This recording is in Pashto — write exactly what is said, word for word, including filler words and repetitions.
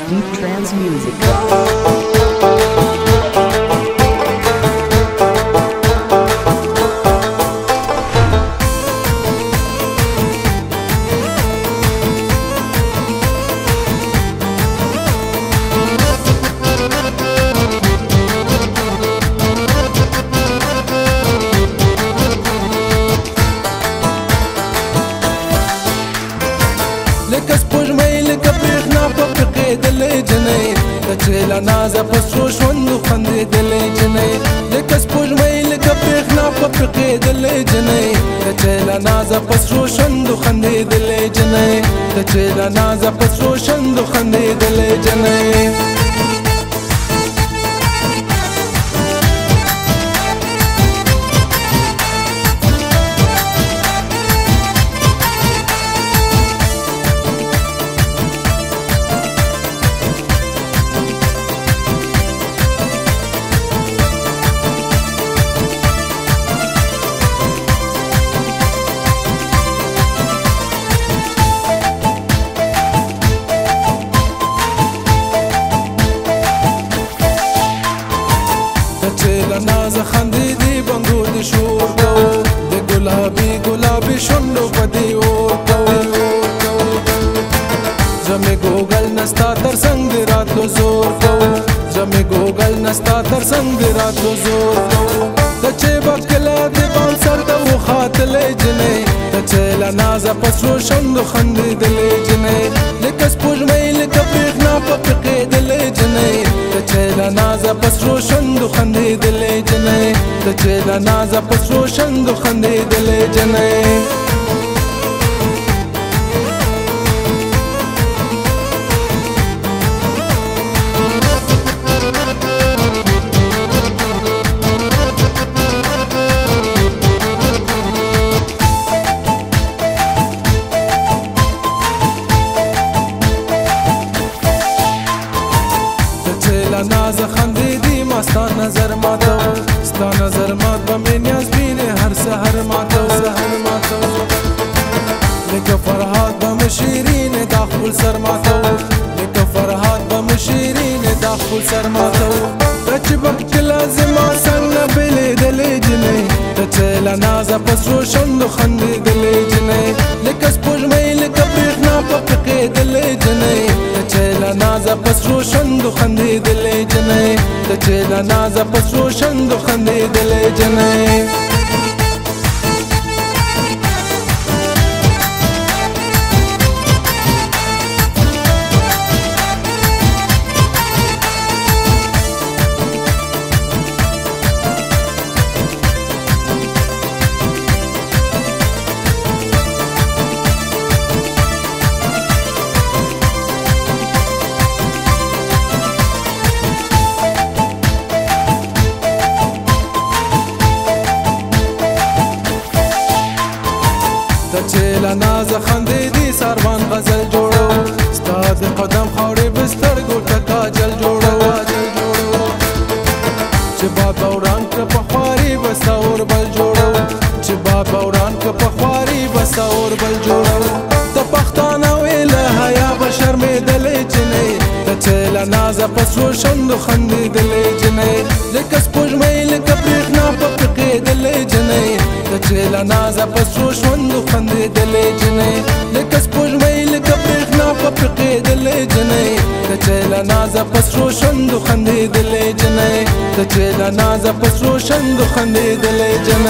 Deep trance music. لکه سپوږمۍ لکه برېښنا په پرېښېدلې جنۍ د چې له نازه په سرو شونډو خندېدلې جنۍ لکه سپوږمۍ لکه برېښنا په پرېښېدلې جنۍ د چې له نازه په سرو شونډو خندېدلې جنۍ د چې له نازه په سرو شونډو خندېدلې جنۍ نازه خندې دی بنګو د شور کوو د ګلابي ګلابي شونډو په دې اور کوو زمې ګوګل نستا تر څنګ د راتلو زور کوو زمې ګوګل نستا تر څنګ د راتلو زور کوو د چې به کله د بام سر ته وخاتلې جنۍ د چې له نازه په سرو شونډو خندېدلې جنۍ لکه سپوږمۍ لکه برېښنا په پرېښېدلې جنۍ د چې له نازه په سرو شونډو خندېدلې جنۍ د چې له نازه په سرو شونډو خندېدلې جنۍ نازه خندې دی ما ستا نظر ماتو ستا نظر مات به مې نیاز وینې هر سحر ماتو سحر ماتو لکه فرهاد به مې شیرینې دا خپل سر ماتو لکه فرهاد به مې شیرینې دا خپل سر ماتو د چې به کله زما څنګ نه بېلېدلې جنۍ د چې له نازه په سرو شونډو خندېدلې جنۍ لکه سپوږمۍ لکه برېښنا په پرېښېدلې جنۍ د چې له نازه په سرو شونډو خندېدلې جنۍ د چې له نازه په سرو شونډو خندېدلې جنۍ د چې له نازه خندې دی ساروان غزل جوړو ستا د قدم خاورې بسترګو ته کاجل جوړو چې باد بوران که په خواري به ستا اوربل جوړو چې باد بوران که په خواري به ستا اوربل جوړو د پښتانه وې له حیا به شرمېدلې جنۍ د چې له نازه په سرو شونډو خندېدلې جنۍ لکه سپوږمۍ لکه برېښنا په پرېښېدلې جنۍ د چې له نازه په سرو شونډو خندېدلې جنۍ لکه سپوږمۍ لکه برېښنا په پرېښېدلې جنۍ د چې له نازه په سرو شونډو خندېدلې جنۍ د چې له نازه په سرو شونډو خندېدلې جنۍ